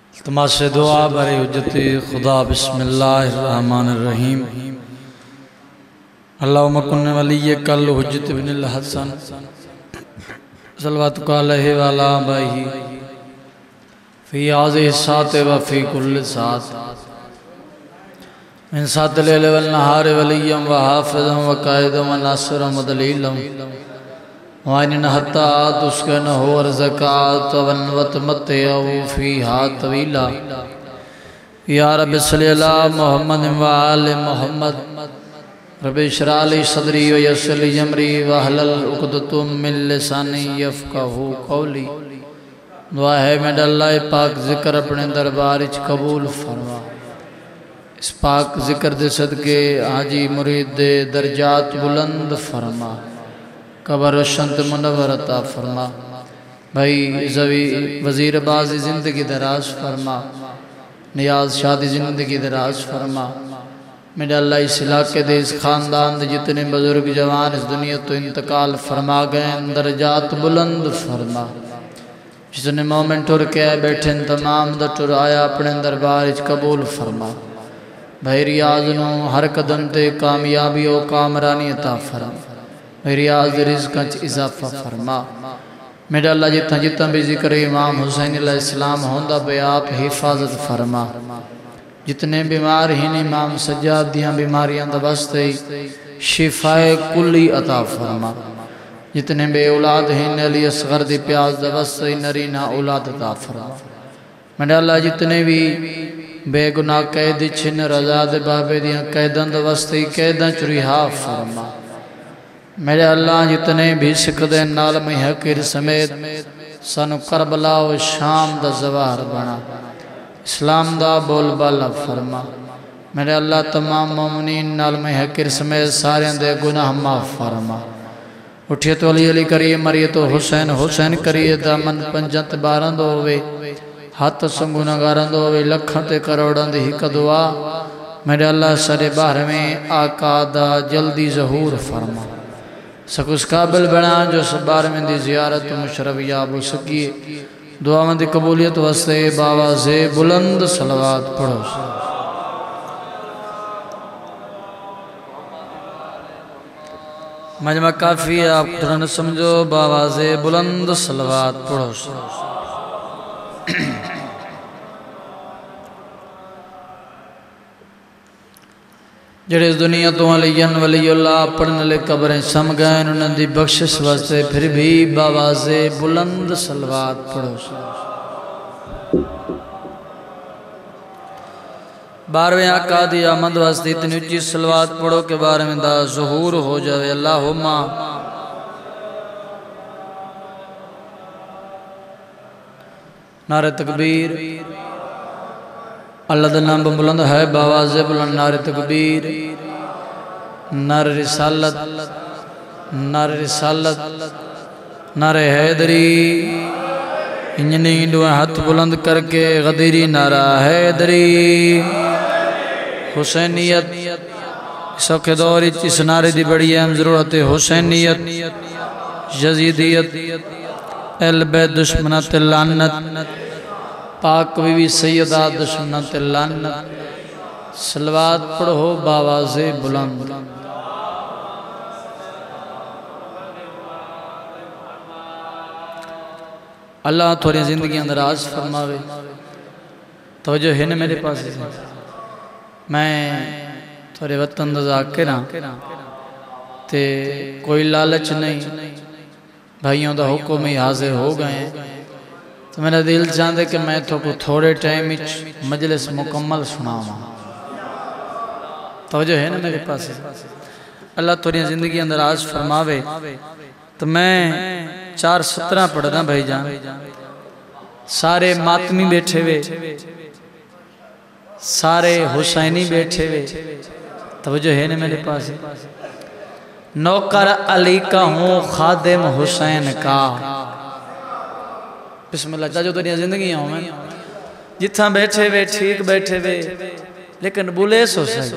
التماس دعا برے حجت خدا بسم اللہ الرحمن الرحیم اللہم کن ولی کل حجت بن الحسن صلواتک علیہ وعلا آبائہ فی آزہ سات و فی کل سات من سات لیل والنہار ولیم و حافظا و قائدا و ناصرا و دلیلا وَإِنَّ حَتَّى تُسْكَنَهُ وَرْزَكَاتَ وَتَمَتِّعُ فِيهَا طَوِيلًا یا رب صلی اللہ محمد وآل محمد رب اشرح لي صدری ویسر لي امری واحلل عقدۃ من لسانی یفقہوا قولی دعا ہے میرا اللہ پاک ذکر اپنے دربار وچ قبول فرما اس پاک ذکر دے صدقے حاجی مرید دے درجات بلند فرما قبر روشن منور عطا فرما بھائی زوی وزیر بازی زندگی دراز فرما نیاز شادی زندگی دراز فرما میرے اللہ اس علاقے دے اس خاندان دے جتنے بزرگ جوان اس دنیا تو انتقال فرما گئے درجات بلند فرما جس نے مومن ٹر کے آئے بیٹھے تمام دا ٹر آیا اپنے دربار اچ قبول فرما بھائی ریاض نو ہر قدم تے کامیابی و کامرانی عطا فرما ریاض رزق اضافہ فرما میرے اللہ جتنا بھی ذکر امام حسین علیہ السلام ہوندہ بے آپ حفاظت فرما جتنے بیمار ہیں امام سجاد دیاں بیماریاں دبستے شفاء کلی عطا فرما جتنے بے اولاد ہیں علی اصغر دی پیاز دبستے نرینہ اولاد عطا فرما میرے اللہ جتنے بھی بے گناہ قید چھن رضا دے بابے دیاں قیدن دبستے قیدن چریحا فرما میرے اللہ جتنے بھی سکھدے نال میں حقیر سمیت سانو کربلا و شام دا زوار بنا اسلام دا بول بالا فرما میرے اللہ تمام مومنین نال میں حقیر سمیت سارے دے گناہ معاف فرما اٹھیے تو علی علی کریے مریے تو حسین حسین کریے دامن پنجنت بارند ہوئے ہاتھ سنگونا گارند ہوئے لکھنتے کروڑند ہی کا دعا میرے اللہ سارے باہر میں آقا دا جلدی ظہور فرما سکس قابل بنا جو سبار میں دی زیارت مشرف یاب ہو سکیے دعا میں دی قبولیت واسطے باواز بلند صلوات پڑھو مجمع کافی ہے آپ ترن سمجھو باواز بلند صلوات پڑھو جڑے اس دنیا تو علیین ولی اللہ پڑھنے لے قبریں سم گئے انہوں دی بخشش واسطے پھر بھی باواز بلند صلوات پڑھو بارویں آقا دی آمد واسطے اتنی اچھی صلوات پڑھو کہ بارے میں دا ظہور ہو جاوے اللہم نعرہ تکبیر اللہ دا نام بلند ہے باواز بلند نعرہ تکبیر نعرہ رسالت نعرہ حیدری انجنی دعا ہاتھ بلند کر کے غدیری نعرہ حیدری حسینیت سوکھ دور اس نعرہ دی بڑی اہم ضرورت حسینیت یزیدیت اہل بیت دشمنات لعنت پاک بی سیدہ دشمنات لعنت صلوات پڑھو باواز بلند اللہ تھوڑی زندگی اندر آج فرماوے توجہ ہے نا میرے پاس میں تھوڑے وطن دا ذاکرہ تے کوئی لالچ نہیں بھائیوں دا حکم ہی حاضر ہو گئے تو میرا دل چاہتے کہ میں تو کو تھوڑے ٹائم مجلس مکمل سناؤں توجہ ہے نا میرے پاس اللہ تھوڑی زندگی اندر آج فرماوے تو میں 4:17 پڑھنا بھائی جان سارے ماتمی بیٹھے ہوئے سارے حسینی بیٹھے ہوئے توجہ ہے نا میرے پاس نوکر علی کا ہوں خادم حسین کا بسم اللہ چاہو تو زندگی ہوں میں جتنا بیٹھے ہوئے ٹھیک بیٹھے ہوئے لیکن بولے سو صحیح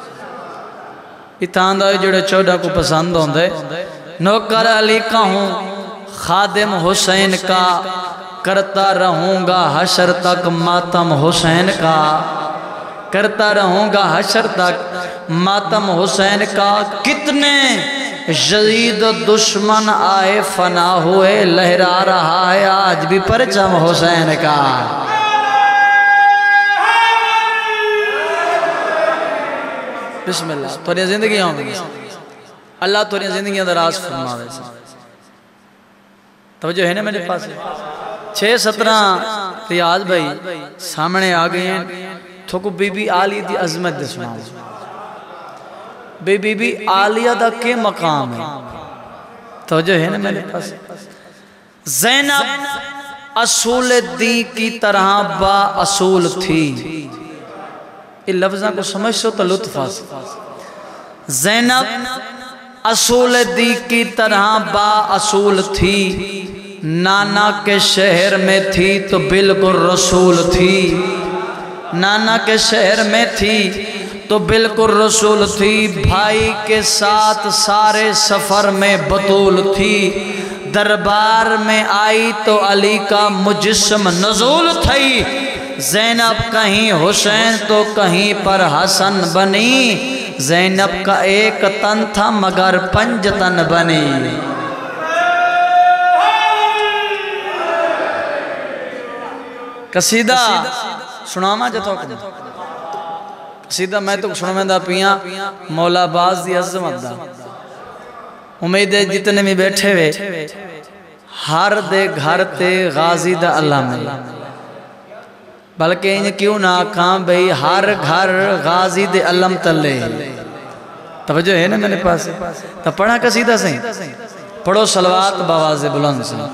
اتنا دا جڑے 14 کو پسند ہوندے نوکر علی کا ہوں خادم حسین کا کرتا رہوں گا حشر تک ماتم حسین کا، کرتا رہوں گا حشر تک ماتم حسین کا، کتنے یزید دشمن آئے فنا ہوئے، لہرا رہا ہے آج بھی پرچم حسین کا۔ بسم اللہ، تھوڑی زندگی ہوں گی، اللہ تھوڑی زندگی دراز فرماوے۔ توجہ ہے نا میرے پاس؟ 6-17 ریاض بھائی سامنے آگئے ہیں، تھوکو بی بی آلیہ دی عظمت دے سناؤں۔ بی بی آلیہ دا کے مقام ہے؟ توجہ ہے نا میرے پاس؟ زینب اصول دی کی طرح با اصول تھی، یہ لفظاں کو سمجھ سو تو لطف آسا۔ زینب اصول دی کی طرح با اصول تھی، نانا کے شہر میں تھی تو بالکل رسول تھی، نانا کے شہر میں تھی تو بالکل رسول تھی، بھائی کے ساتھ سارے سفر میں بطول تھی، دربار میں آئی تو علی کا مجسم نزول تھی، زینب کہیں حسین تو کہیں پر حسن بنی، زینب کا ایک تن تھا مگر 5 تن بنی۔ قصیدہ سناما جتو قصیدہ میں تو سناما دا پیاں مولا باز دی عظمت دا، امید ہے جتنے میں بیٹھے ہوئے ہر دے گھر تے غازی دا اللہ میں، بلکہ انہیں کیوں نہ کام بھئی ہر گھر غازی دے علم تلے۔ توجہ ہے نا میرے پاس؟ تو پڑھا قصیدہ سے پڑھو صلوات بآواز بلند سے۔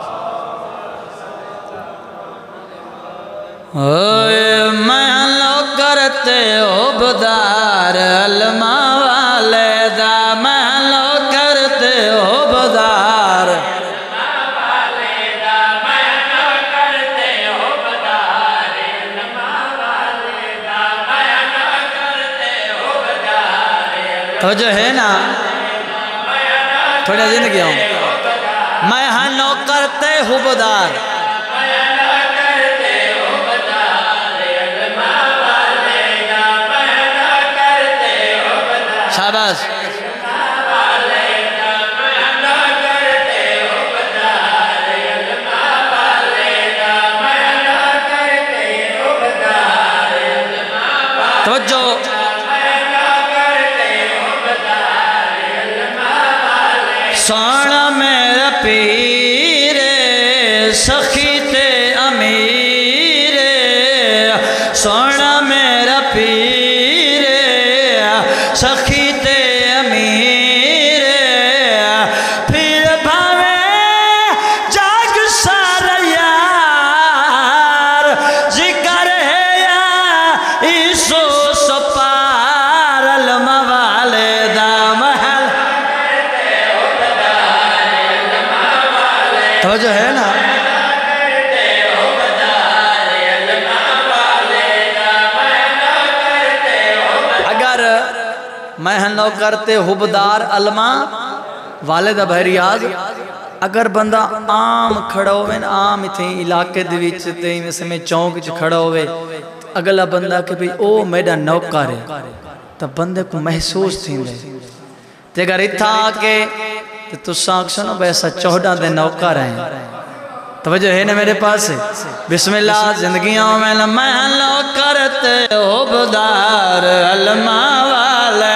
محلو کرتے عبدار علمہ والدہ، محلو کرتے عبدار تو جو ہے نا تھوڑی زندگی ہوں میں ہنو کرتے حبدار، شاباش توجہ سونا میرا پیر سخی تے امیر، سونا میرا پیر سخی تے امیر، پھر بھاوے جاگ سارا یار، ذکر ہے یا عیسو سپار، علمہ والدہ محل توجہ ہے نا؟ اگر میں ہنو کرتے حبدار علمہ والدہ بہریاز، اگر بندہ عام کھڑا ہوئے نا، عام تھے علاقے دویچ تے میں چونک کھڑا ہوئے، اگلا بندہ کہ بھی او میڈا نوکر ہے، تب بندے کو محسوس تھی دے تے اگر اتھا آکے تو سانک سنو بیسا 14 دے نوکر ہیں۔ توجہ ہے نا میرے پاس؟ بسم اللہ زندگیوں میں محلو کرتے عبدار علمہ والے،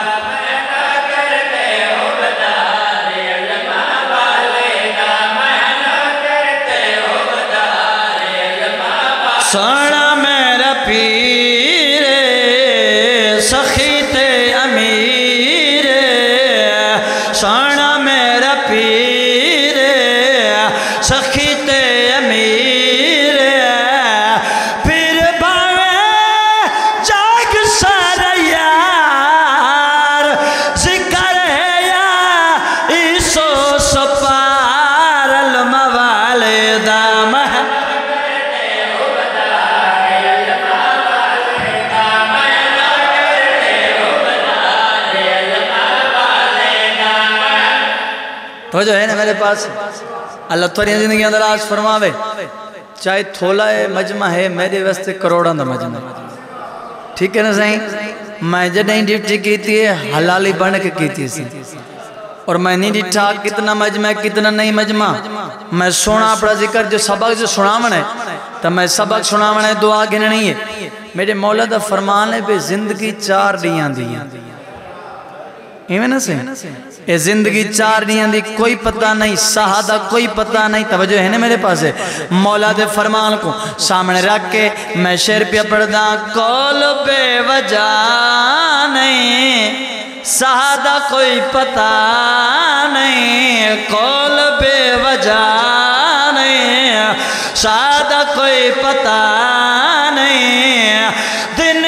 سونا میرا پیر سخی تے امیر، سونا میرا پیر سخی تے امیر، پھر بھاوے جاگ سارا یار، ذکر ہے یا عیسو سپار، علمہ والدہ محل تو جو ہے نا میرے پاس اللہ تھوڑی زندگی اندر آج فرماوے چاہے تھولا ہے مجمع ہے میرے واسطے کروڑاں دا مجمع ٹھیک ہے نا صحیح میں جڑیں ڈیوٹی کیتی ہے حلالی بن کے کیتی سی اور میں نہیں ڈٹھا کتنا مجمع ہے کتنا نہیں مجمع میں سونا اپنا ذکر جو سبق جو سناونا ہے تو میں سبق سناونا ہے دعا گھننی ہے میرے مولا دا فرمان ہے بے زندگی 4 ڈیاں دیاں ایویں نہ سے اے زندگی 4 ڈیاں دی کوئی پتہ نہیں سہادہ کوئی پتہ نہیں توجہ ہے نا میرے پاس ہے مولا دے فرمان کو سامنے رکھ کے میں شعر پہ پڑھدا کول بے وجہ نہیں سہادہ کوئی پتہ نہیں کول بے وجہ نہیں سہادہ کوئی پتہ نہیں دن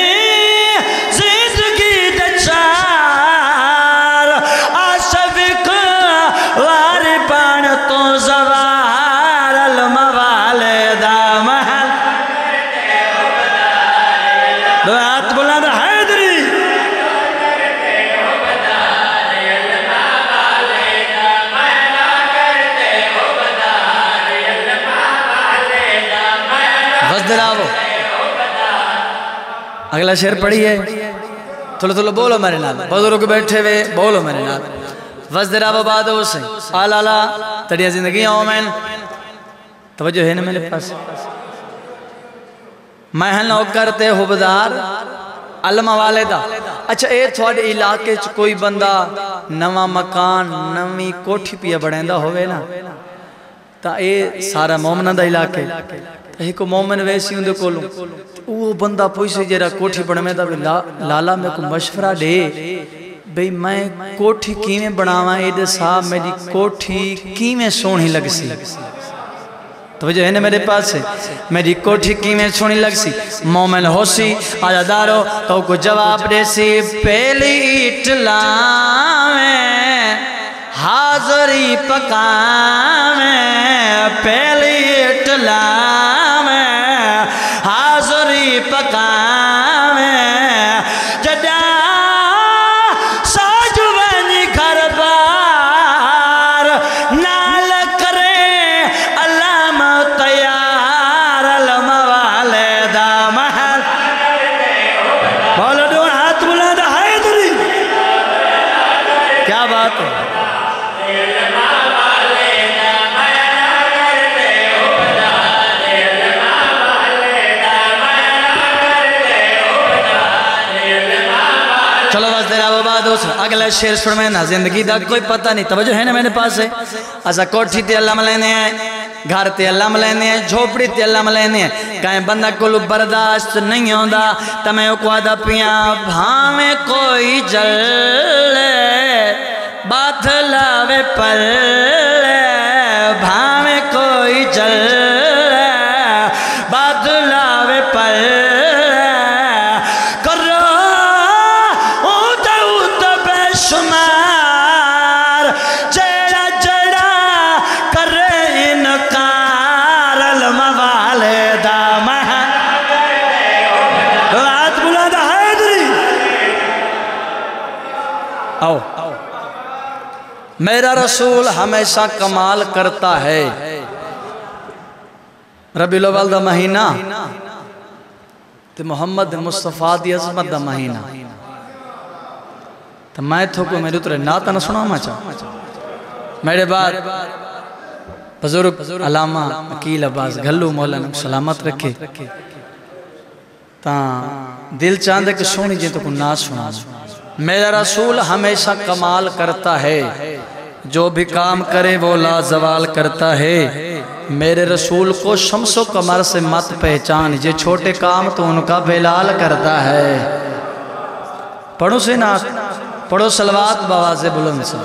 اگلا شعر پڑھیے تھوڑا بولو میرے نال بزرگ بیٹھے ہوئے بولو میرے نال وزدرا وباد حسین آلالا تڑیا زندگی آمین توجہ ہے نا میرے پاس میں ہنو کرتے حبدار علمہ والدہ اچھا اے تھوڑے علاقے چ کوئی بندہ نواں مکان نوی کوٹھی پیا بڑھیندہ ہوئے نا تا اے سارا مومنہ دا علاقے ایک مومن ویسی ہوں دے کولوں وہ بندہ پوچھے جیرا کوٹھی بڑھ میں دا لالا میں کو مشورہ دے بھئی میں کوٹھی کیویں بناواں ایڈے صاحب میری کوٹھی کیویں سونی لگ سی توجہ ہے نا میرے پاس ہے میری کوٹھی کیویں سونی لگ سی مومن ہو سی آجا دارو تو کو جواب دے سی پہلی اٹلاویں حاضری پکاویں پہلی اٹلاویں حاضری پکاویں جدا ساج ونی گھر بار نال کرے علام تیار علم والدہ محل بولو دون ہاتھ بلند حیدری کیا بات ہے اگلا شیر سنمینا زندگی دا کوئی پتہ نہیں توجہ ہے نا میرے پاس ہے اسا کوٹھی تے اللہ ملینے ہیں گھر تے اللہ ملینے ہیں جھوپڑی تے اللہ ملینے ہیں کہیں بندہ کلو برداشت نہیں ہوندہ تمہیں اکوادہ پیاں بھامیں کوئی جلے بات لاوے پلے بھامیں کوئی جلے بات لاوے پلے میرا رسول ہمیشہ کمال کرتا ہے ربیع الاول دا مہینہ تے محمد مصطفیٰ دی عظمت دا مہینہ تو میں تھو کو میرے ترے ناتا نہ سنا ماں چاہا میرے بعد بزرگ علامہ عقیل عباس گھلو مولانا سلامت رکھے تاں دل چاندے کہ سونی جن تو کو نا سنا میرا رسول ہمیشہ کمال کرتا ہے جو بھی کام کرے وہ لا زوال کرتا ہے میرے رسول کو شمس و قمر سے مت پہچان یہ چھوٹے کام تو ان کا بلال کرتا ہے پڑھو سے نا پڑھو صلوات بواز بلند سے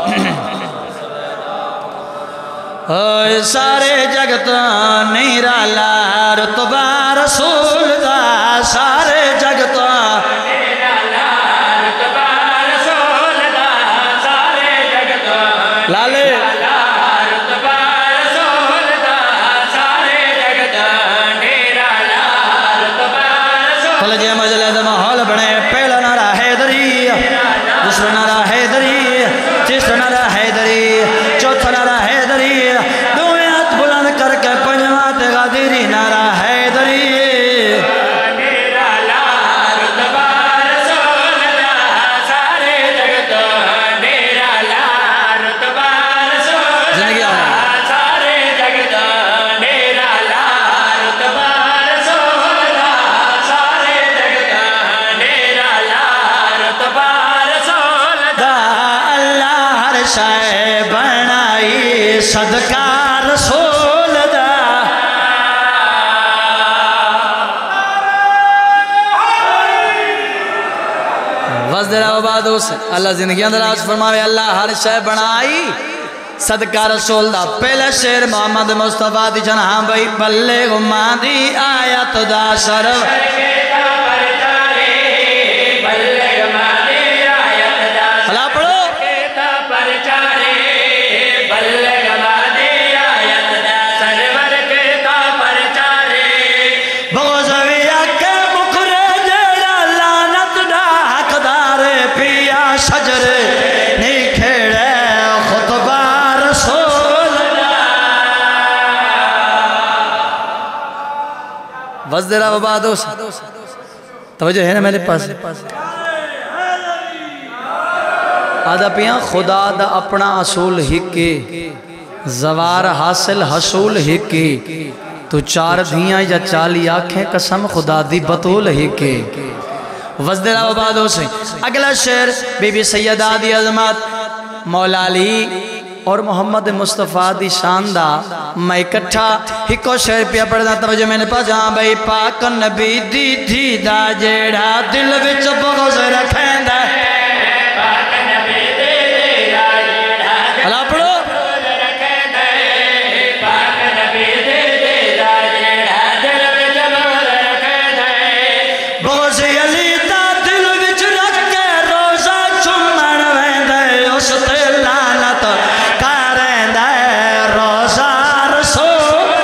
سارے جگتا نیرا لار رتبہ رسول دا سارے جگتا لالے کلجے مجلے دا محول بنے پہلا نعرہ حیدری دوسرا نعرہ حیدری تیسرا نعرہ حیدری چوتھا نعرہ حیدری شے بنائی صدقہ رسول دا وزدرہ وبادو سے اللہ زندگی اندر آج فرماوے اللہ ہر شے بنائی صدقہ رسول دا پہلا شیر محمد مصطفیٰ دی جنہاں بھئی بلغ مادی آیت دا شرف اللہ پڑھو بغضویہ کے مکرے جڑا لانت دا حقدار پیا شجر نہیں کھیڑے خطبہ رسول وزدرہ وبادو سے توجہ ہے نا میرے پاس آدھا پیاں خدا دا اپنا اصول ہکے زوار حاصل حصول ہکے تو 4 دھیاں یا 40 آنکھیں قسم خدا دی بطول ہکے وزدرہ وبادو سے اگلا شعر بی بی سیدہ دی عظمت مولا علی اور محمد مصطفیٰ دی شاندہ میں اکٹھا ہکو شعر پیا پڑھنا توجہ میں نے پاس جہاں بھئی پاک نبی دی تھی دا جیڑا دل وچ بغض رکھیں دا اللہ پڑھو بغض علی دا دل وچ رکھ کے روزہ چمن ویندے اس تے لعنت کریندا روزہ رسول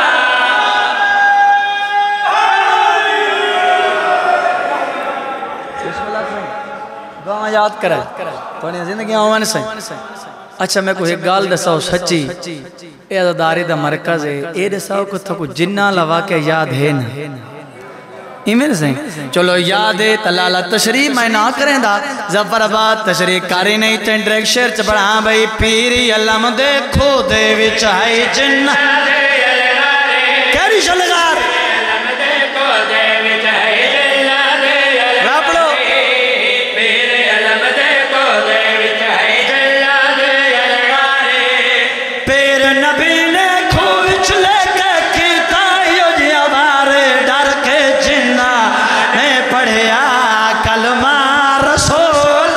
دعا یاد کرے تو نہیں زندگی آوان سے اچھا میں کوئی ایک گال دساؤ سچی اے عزداری دا مرکز ہے اے دساؤ کو تھا کو جنہ لوا کے یاد ہے نا ایمیل سے چلو یاد ہے تلالہ تشریح میں نہ کریں دا زفر آباد تشریح کاری نہیں تین ڈریک شیر چپڑا ہاں بھئی پیری علم دیکھو دے وچائی جنہ کیری شلگار راپڑو پیر نبی نے کھوچ لے کے کیتا یو جیا بارے ڈر کے جنہ نے پڑھیا کلمہ رسول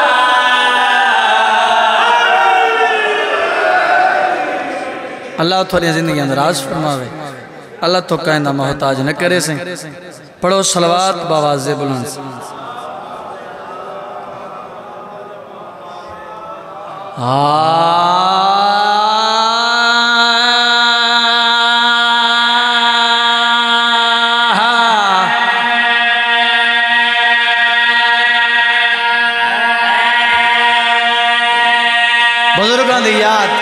اللہ تھوڑی زندگی اندر آج فرماوے اللہ تو کہندہ محتاج نہ کرے سے پڑھو صلوات باواز بلند بزرگان دی یاد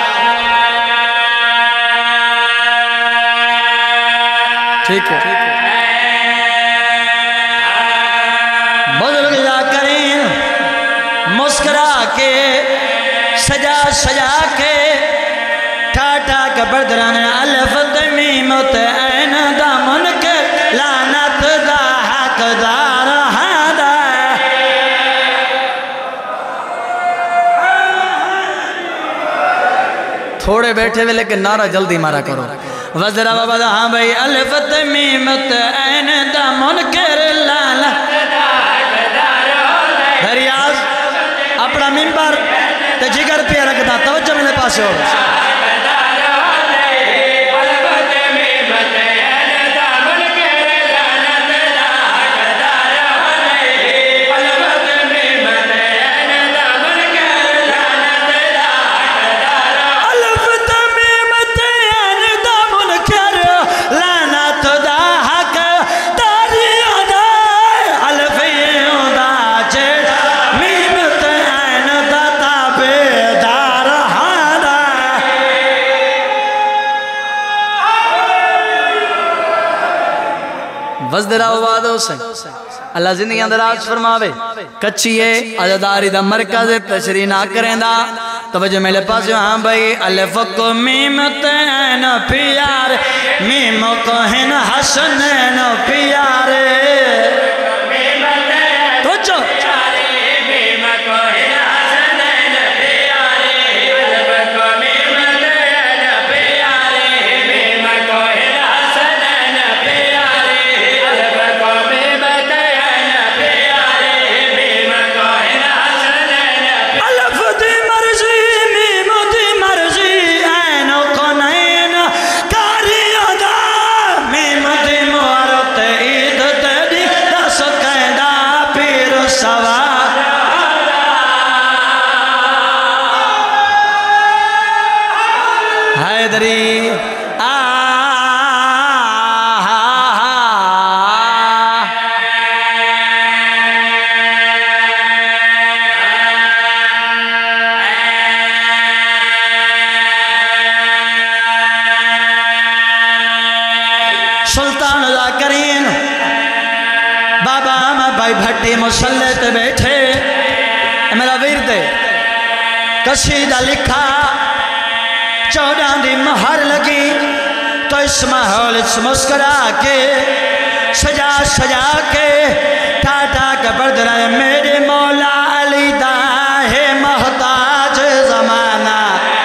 ٹھیک ہے بزرگ جا کریں مسکرا کے سجا سجا کے ٹاٹا کا بردران الف دمیم تین دامن کے لعنت دا حق دار ہادا تھوڑے بیٹھے ہوئے لیکن نعرہ جلدی مارا کرو وزرہ بابا دا ہاں بھئی الف تمیم تین دا منکر لالا دریاز اپنا ممبر تے جگر پہ رکھتا توجہ میں نے پاسے ہو وزدرہ وادو سے اللہ زندگی اندر آج فرماوے کچھئے عزداری دا مرکز تشریح نہ کریں دا توجہ میلے پاس ہاں بھئی الف کو میم تین پیار میم کو ہن حسنین پیارے توجہ بھٹی مسلح تے بیٹھے میرا ورد قصیدہ لکھا 14 دی مہر لگی تو اس ماحول اس مسکرا کے سجا سجا کے ٹاٹا کے برد رہے میرے مولا علی دا ہے محتاج زمانہ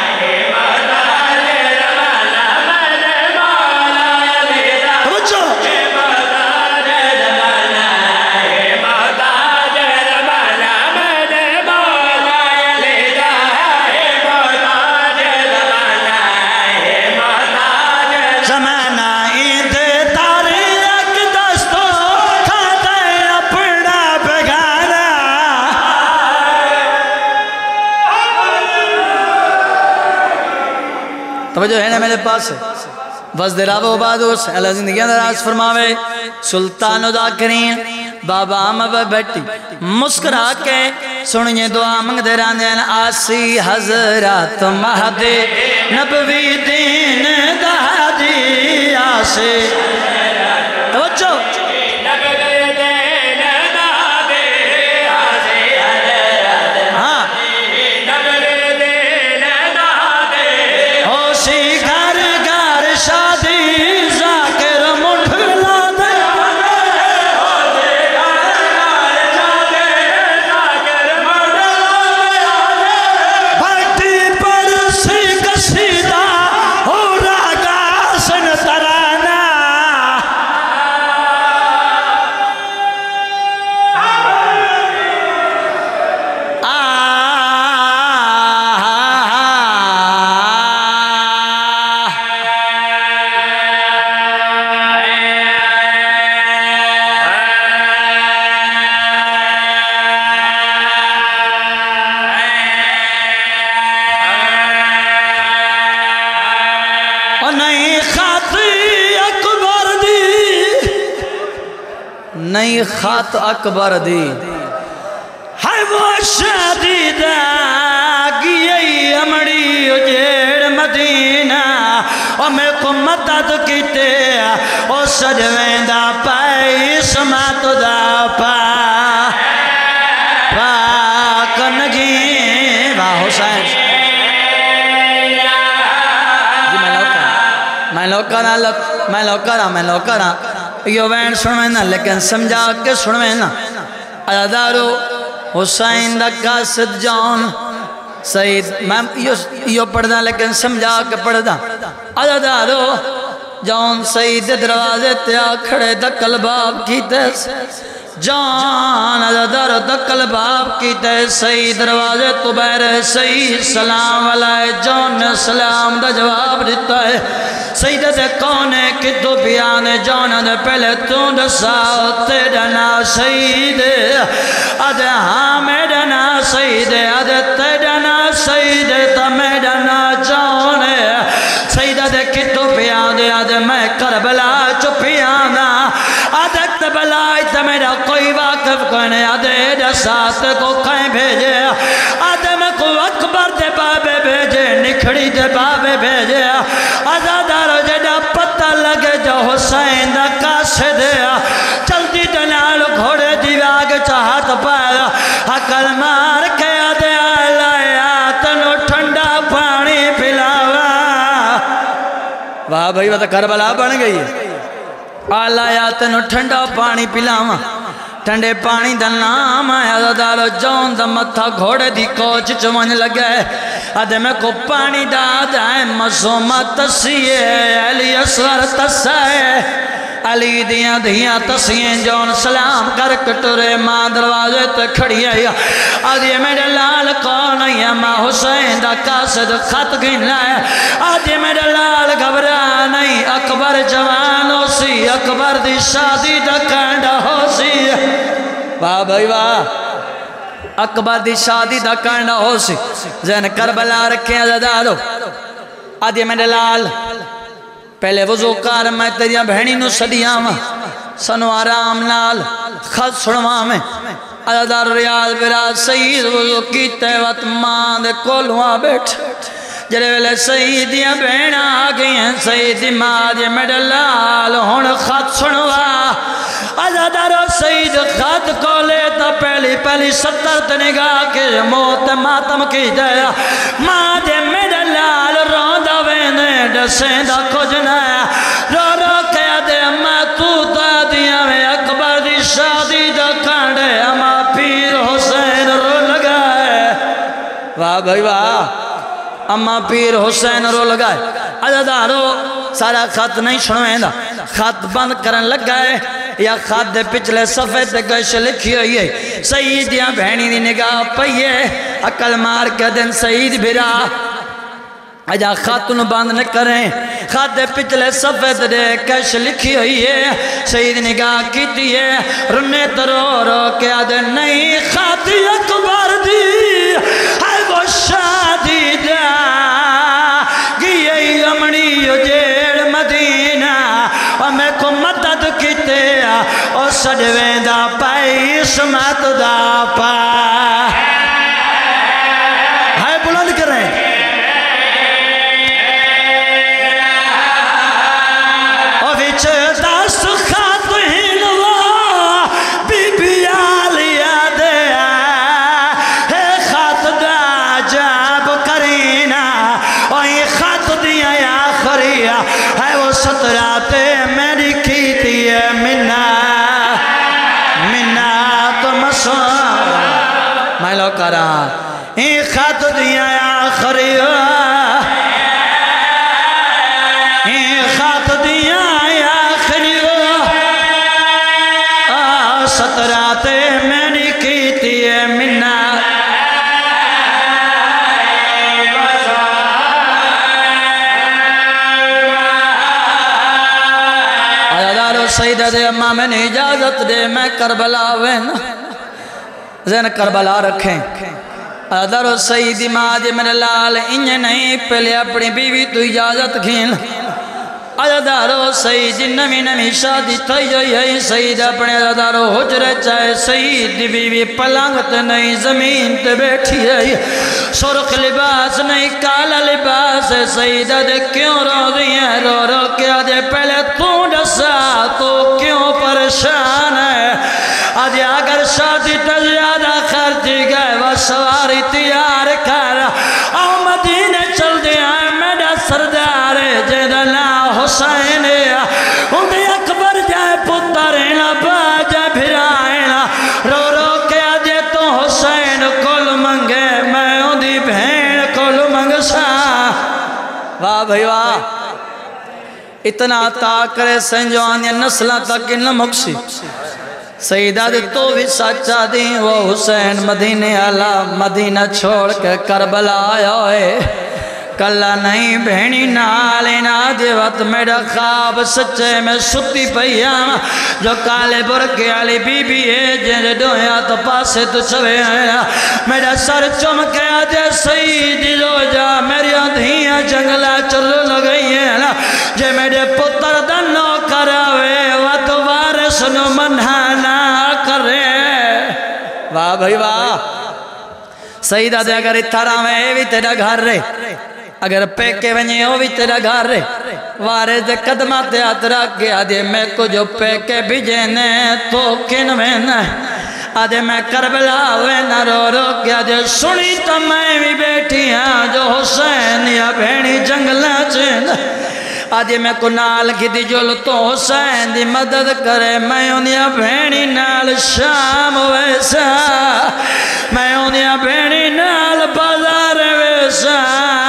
توجہ ہے نا میرے پاس وزدراب و بادوس اللہ زندگیاں دراز فرماوے سلطان و ذاکرین بابا آمہ بیٹی مسکرا کے سنیے دعا منگ دیران دین آسی حضرات مہدی نبوی دین دہدی آسی توجہ نئی خط اکبر دی ہے وہ شدیدہ گئی امڑی اجیڑ مدینہ اور میں کو مدد کیتے اور سجویں دا پائی سمات دا پاک نگی واہ حسین جی میں لوکانا یہ وین سنویں نا لیکن سمجھا کے سنویں نا عزادارو حسین دا قاسد جان سید میں یہ پڑھ دا لیکن سمجھا کے پڑھ دا عزادارو جان سید دروازے تیا کھڑے دکل باب کیتے جان عزادارو دکل باب کیتے سید دروازے تو بیرے سید سلام علیہ جان نے سلام دا جواب دیتا ہے سیدت کونے کی دو بیانے جانا دے پہلے تو دسا تیرا نا سید ادھے ہاں میرا نا سید ادھے تیرا نا سید تا میرا نا جانے سیدت کی دو بیانے ادھے میں کربلا چپیانا ادھے تبلائی تا میرا کوئی واقف کرنے ادھے دسات کو کہیں بھیجے ادھے میں کو اکبر دے بابے بھیجے نکھڑی دے بابے بھیجے عزادارو جڑا پتہ لگے جو حسین دا قاصد چلتی دنال گھوڑے دیواگ چاہت پایا حقل مار کے آدھے آلائیا تنو ٹھنڈا پانی پلاوا واہ بھائی وہ تو کربلا بن گئی آلائیا تنو ٹھنڈا پانی پلاوا ٹھنڈے پانی دا نام ہے عزادارو جون دا متھا گھوڑے دی کوچ چوان لگے ادھے میں کو پانی دا دائیں مزومہ تسیے علی اصغر تسائے علی دیاں دیاں تسییں جون سلام کر کٹورے ماں دروازے تے کھڑی آئی آدھے میرے لال کون ہے ماں حسین دا قاصد خط گن لائے آدھے میرے لال گھبرا نہیں اکبر جوان ہو سی اکبر دی شادی دا کنڈا ہو سی واہ بھائی واہ اکبر دی شادی دا کرنا ہو سی زین کربلا رکھیں عزادارو آدھے میرے لال پہلے وضو کار میں تیریاں بہنی نو صدیاں میں سنو آرام نال خط سنواں میں عزادار ریاض براز سید وضو کیتے وقت ماں دے کولواں بیٹھ جرے ویلے سیدیاں بہناں آگئی ہیں سیدی ماں دے میرے لال ہون خط سنوا عزادارو سید خط کو لے تا پہلی 70 تے نگاہ کے موت ماتم کی جایا ماں دے میرے لال روندا ویندے دسیں دا کچھ نہ رو رو کہہ دے اما تو تا دیا میں اکبر دی شادی دا کانڈے اما پیر حسین رو لگائے واہ بھائی واہ اما پیر حسین رو لگائے عزادارو سارا خط نہیں سنویں دا خط بند کرن لگائے یا خط دے پچھلے صفحے تے گش لکھی ہوئی ہے سید یا بہنی دی نگاہ پئیے عقل مار کے دن سید بھرا اجا خاتون بند نہ کریں خط دے پچھلے صفحے تے گش لکھی ہوئی ہے سید نگاہ کیتی ہے رنے ترو رو کے آدھے نہیں خط اکبر دی ہے وہ شادی دا گئی امنی جیڑ مدینہ اور میں کو مدد کیتے اور سڑویں دا پائی سمت دا پا ہے بلند کر رہے ہیں اور وچ دست خط ہنوا بی بی آلیا دیا ہے خط دا جاب کرینا اور یہ خط دیا آخریا ہے وہ 17 تے میری کیتی ہے منہ میں لو کرا این خط دیا آخری این خط دیا آخری 17 تے میری کیتی ہے منہ سیدہ دے اماں میں نے اجازت دے میں کربلا وین ذہن کربلا رکھیں ادھر سیدی ماں دے میرے لال انجھے نہیں پہلے اپنی بیوی تو اجازت کھین ادھر سیدی نمی شادی تھی ہوئی ہے سید اپنے ادھر حجرے چاہے سیدی بیوی پلنگت نہیں زمین تے بیٹھی ہے سرخ لباس نہیں کالا لباس ہے سیدہ دے کیوں رو دی ہیں رو رو کیا دے پہلے تو ڈسا تو کیوں پریشان ہے آج اگر شادی تا زیادہ خرچی گئے وہ سواری تیار کر او مدینے چل دیا میرا سردار جدلا حسین اندھے اکبر جائے پترین باجے بھرائن رو رو کے آجے تو حسین کل منگے میں اندھی بھین کل منگ سا واہ بھائی واہ اتنا عطا کرے سنجوانی نسلہ تک ان مکسی سیدہ دے تو بھی سچا دیں وہ حسین مدینے اللہ مدینہ چھوڑ کے کربلا آیا ہے کلا نہیں بہنی نالینا دیوت میرا خواب سچے میں ستی پہیاں جو کالے برکے علی بی بی ہے جن دویا تو پاسے تو چوے ہیں میرا سر چمکے آجے سیدی جو جا میری اندھیاں جنگلہ چلو لگئی ہیں جے میرے پتر دنو کراوے وات وارس نو منہا نہ کرے واہ بھائی واہ سیدہ دے اگر اتھارا میں بھی تیرا گھر رہے اگر پیکے ونجے ہو بھی تیرا گھر رہے وارے دے قدمات ہاتھ رکھ گیا دے میں کو جو پیکے بھیجنے تو کن میں نہ آدھے میں کربلا ہوئے نہ رو رو کیا دے سنی تو میں بھی بیٹھی ہاں جو حسین یا بھینی جنگلہ چین آدھے میں کو نال کی دی جل تو حسین دی مدد کرے میں انیا بھینی نال شام ویسا میں انیا بھینی نال بازار ویسا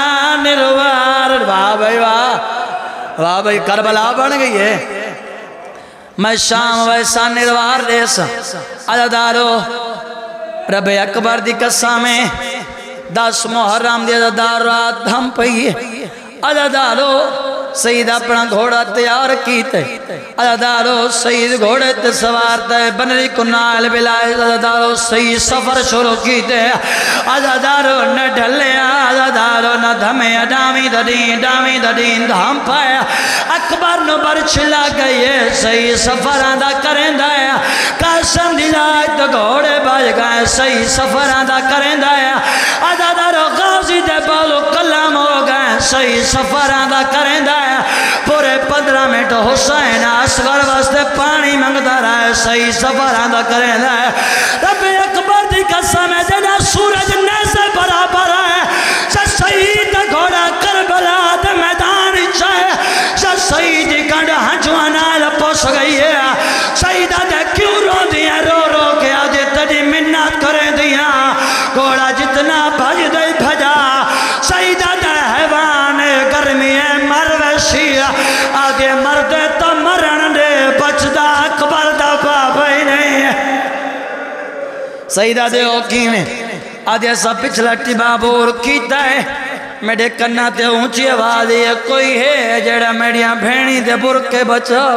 نروار واہ بھائی واہ بھائی کربلا بن گئی ہے میں شام ویسا نروار ریسا عددارو رب اکبر دی قسمیں 10 محرم دی عددار رات ہم پہیے عددارو سید اپنا گھوڑا تیار کیتے عددارو سید گھوڑے تے سوارتے بنری کنال بلائے عددارو سید سفر شروع کیتے عددارو نہ ڈھلے عددارو نہ دھمے ڈامی دھدین دھام پایا اکبر نو برچلا گئے سید سفر آدھا کریں دایا قاسم دلائی تو گھوڑے باج گئے سید سفر آدھا کریں دایا عددارو غازی دے بالو کلام ہو گئے سید سفر آدھا کریں دایا پورے 15 منٹ حسین اصغر واسطے پانی منگتا رہا صحیح سفر آندا کرے رب اکبر دی قسم ہے جنا سورج نیزے برابر ہے شہید گھوڑا کربلا دے میدان چاہے شہید دی گنڈ ہنجواں نال پوس گئی ہے شہیدہ دے کیوں رو دیا رو رو کے آجے تجی منت کرے دیا گھوڑا جتنا بھج دے بھجا شہیدہ دے حیوان گرمی ہے مروشی آگے مردے تو مرن دے بچدا اکبر دا بابا ہی نہیں ہے سیدہ دے اوکی میں آدھے سا پچھلا ٹبا بور کیتا ہے میرے کنہ تے اونچی آواز ہے کوئی ہے جڑا میڈیاں بھینی دے برکے بچاو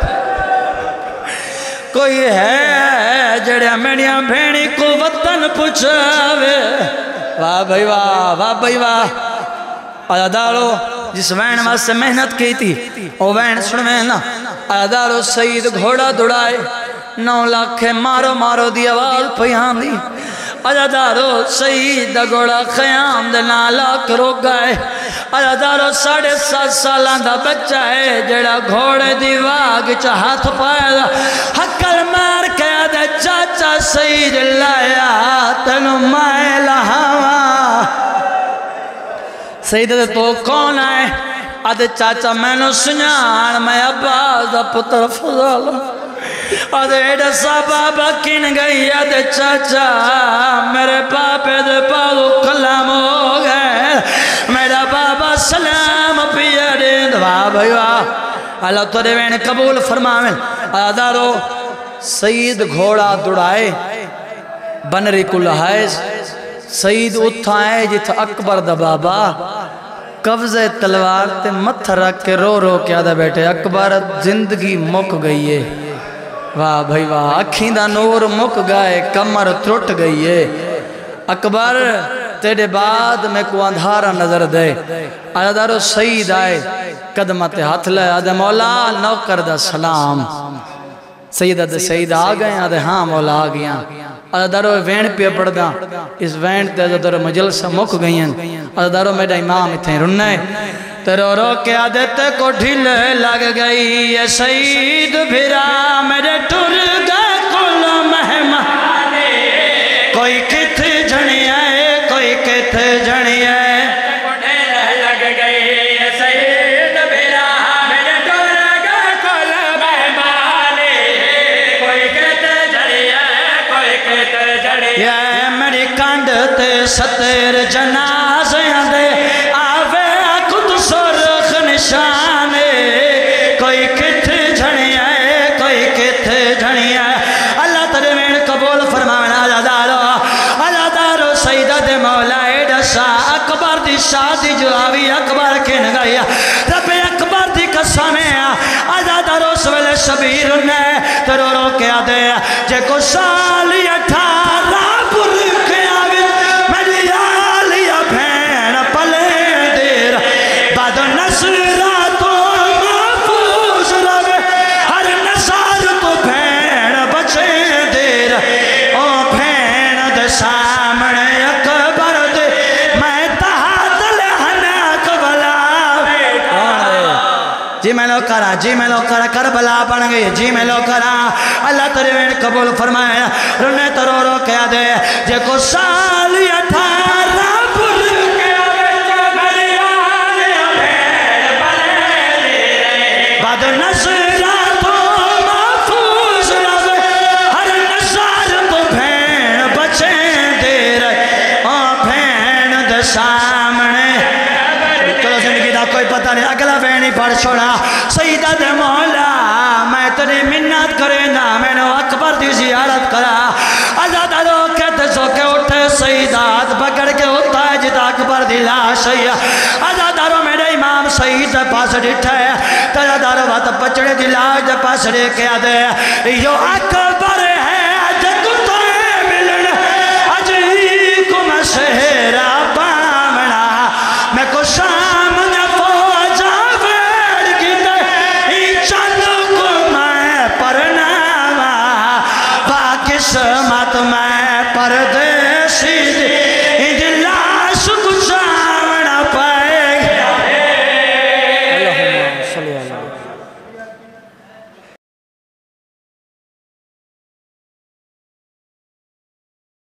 کوئی ہے جڑا میڈیاں بھینی کو وطن پچھاوے واہ بھائی واہ واہ بھائی واہ آدھارو جس وین واسے محنت کی تھی او وین سنویں نا آدھارو سید گھوڑا دوڑائے 9 لاکھ مارو مارو دی آواز پیان دی آدھارو سید گھوڑا خیام دے 9 لاکھ رو گئے آدھارو 7.5 سالان دا بچہ ہے جڑا گھوڑے دی واگ چا ہاتھ پائے حکل مار کے آدھے چاچا سید لایا تنو مائے لہاوا سیدہ تو کون آئے آدھے چاچا میں نو سنیان میں عباس دا پتر فضل آدھے ایڈا سا بابا کن گئی آدھے چاچا میرے باپے دے پاو کلام ہو گئے میرا بابا سلام پیا دین واہ بھائی واہ اللہ تو وین قبول فرماویں آدھارو سید گھوڑا دوڑائے بنری کل حائز سید اتھائے جت اکبر دا بابا قبضے تلوار تے متھ رکھ کے رو رو کے آدھا بیٹھے اکبر زندگی مک گئی ہے واہ بھائی واہ اکھیں دا نور مک گئے کمر ترٹ گئی ہے اکبر تیرے بعد میں کو اندھارا نظر دے آدھارو سید آئے قدمت ہاتھ لے آدھے مولا نوکر دا سلام سیدہ دے سید آگئے آدھے ہاں مولا آگیا آدھارو وین پہ پڑ دا اس وین تے آدھارو مجلسہ مک گئیں آدھارو میرا امام اتھیں رننے تیرو رو کے آدھتے کو ڈھل لگ گئی یہ سید بھرا میرے ٹر گئے کل مہمانے کوئی کت جھنی آئے کوئی کت جھنی آئے ستر جنازیاں دے آوے خود سرخ نشانے کوئی کت جھنی آئے کوئی کت جھنی آئے اللہ ترے میں قبول فرمانا اللہ دارو سیدہ دے مولا ایڈسا اکبر دی شادی جو آوی اکبر کن گئی رب اکبر دی قسمیں اللہ دارو سویل شبیر نے ترو رو کے آدھے جے کو سالی 18 جی میں لو کرا کربلا بن گئی جی میں لو کرا اللہ ترین قبول فرمائے رنے ترو رو کیا دے جے کو سالی 18 پر کیا دے میری آلی بھیڑ بلے دے بعد نصرہ تو محفوظ رہے ہر نصار تو بھیڑ بچے دے رہے بھیڑ دے سامنے چلو زندگی دا کوئی پتہ نہیں اگلا بینی پڑھ چھوڑا سیدہ دے مولا میں تری منت کرے نا میں نے اکبر دی زیارت کرا آزاد آدھو کہتے سو کے اٹھے سیدات پکڑ کے ہوتا ہے جتا اکبر دی لاش ہے آزاد آدھو میرے امام سید پاس ڈٹھے تیرا دارو بات پچڑے دی لاش پاس رے کیا دے یو اکبر ہے جگتو ملن اجی کو میں شہرہ پامنا میں کو شام نے فوجا بیڑ کی دے چند کو میں پرناما باقسمت میں پردے